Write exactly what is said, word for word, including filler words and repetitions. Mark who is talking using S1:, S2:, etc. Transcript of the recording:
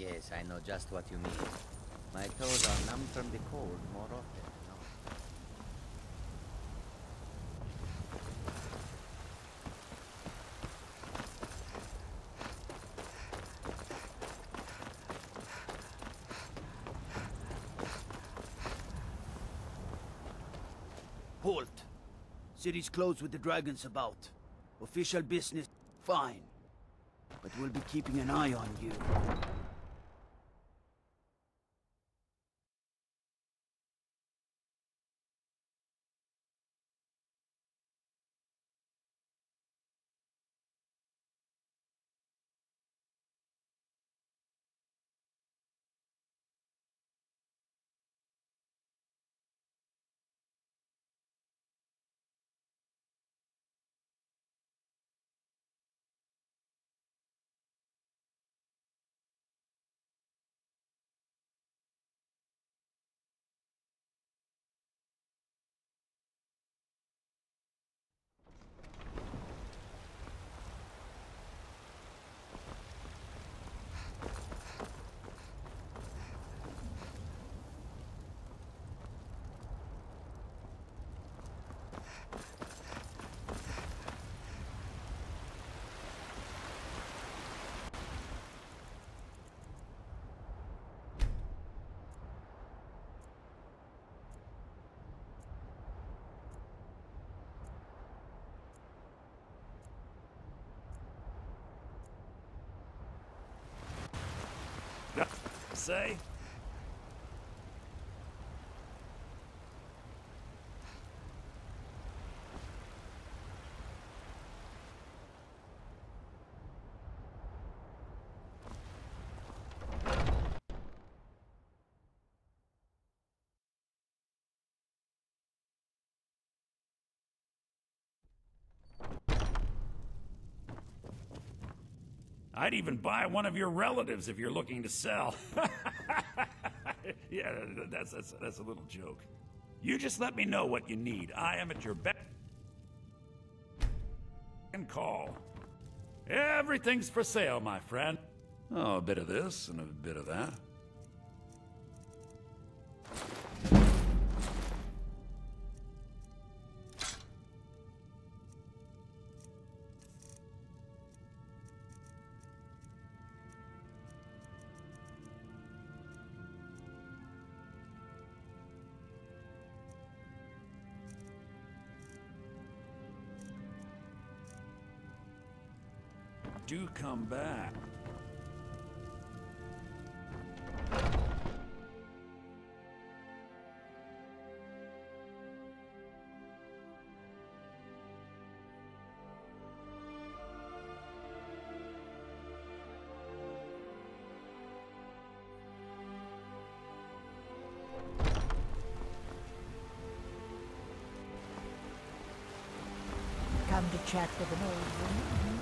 S1: Yes, I know just what you mean. My toes are numb from the cold more often than not.
S2: Halt! City's closed with the dragons about. Official business, fine. But we'll be keeping an eye on you.
S3: Say? I'd even buy one of your relatives if you're looking to sell. Yeah, that's, that's, that's a little joke. You just let me know what you need. I am at your beck and call. Everything's for sale, my friend. Oh, a bit of this and a bit of that. Do come back.
S4: Come to chat with an old woman?